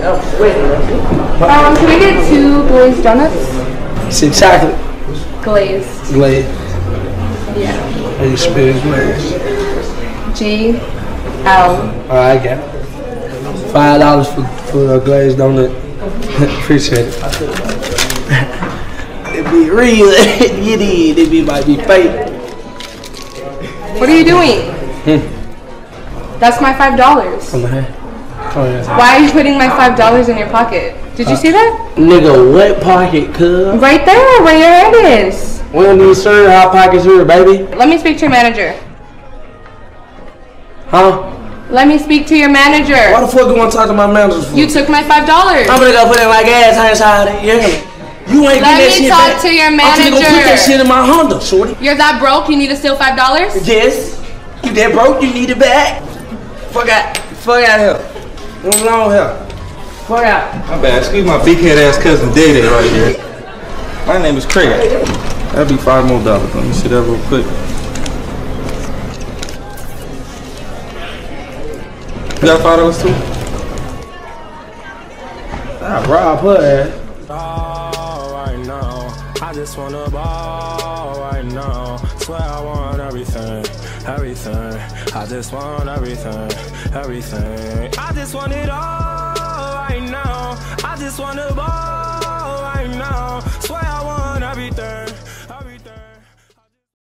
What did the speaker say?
Can we get 2 glazed donuts? It's chocolate. Glazed. Glazed. Yeah. How you spell glazed? G-L. Alright, I got it. $5 for a glazed donut. Appreciate it. It be real. It might be fake. What are you doing? That's my $5. Oh, yeah. Why are you putting my $5 in your pocket? Did you see that? Nigga, what pocket, cuz? Right there, where your head is. We don't need certain hot pockets here, baby. Let me speak to your manager. Huh? Let me speak to your manager. Why the fuck you want to talk to my manager for? You took my $5. I'm gonna go put in my gas inside it. You ain't getting that shit back. Let me talk to your manager. I'm gonna go put that shit in my Honda, shorty. You're that broke? You need to steal $5? Yes. You that broke? You need it back. Fuck out. Fuck out here. Move along here. Fuck out. My bad. Excuse my big head ass cousin Day right here. My name is Craig. That'll be $5 more. Let me see that real quick. You got $5 too? Ah, rob her ass. Ball right now. I just wanna ball right now. Swear I want everything, everything. I just want everything, everything. I just want it all right now. I just wanna ball right now. Swear I want everything.